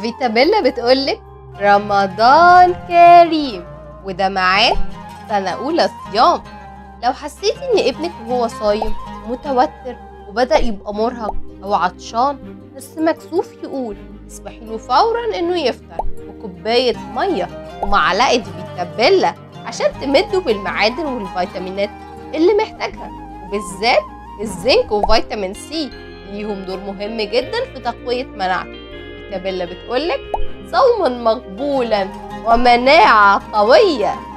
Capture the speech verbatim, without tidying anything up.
فيتا بيلا بتقولك رمضان كريم، وده معاه سنة أولى صيام. لو حسيتي إن ابنك وهو صايم متوتر وبدأ يبقى مرهق أو عطشان بس مكسوف يقول، اسمحي له فورا إنه يفطر بكوباية مية ومعلقة فيتا بيلا عشان تمده بالمعادن والفيتامينات اللي محتاجها، وبالذات الزنك وفيتامين سي ليهم دور مهم جدا في تقوية مناعته. فيتا بيلا بتقولك صوما مقبولا ومناعة قوية.